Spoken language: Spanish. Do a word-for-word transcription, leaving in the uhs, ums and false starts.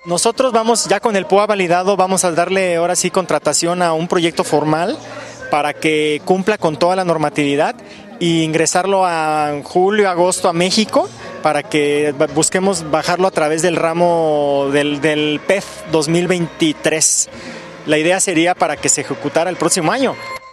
Nosotros vamos, ya con el P U A validado, vamos a darle ahora sí contratación a un proyecto formal para que cumpla con toda la normatividad e ingresarlo a julio, agosto a México para que busquemos bajarlo a través del ramo del, del P E F dos mil veintitrés. La idea sería para que se ejecutara el próximo año.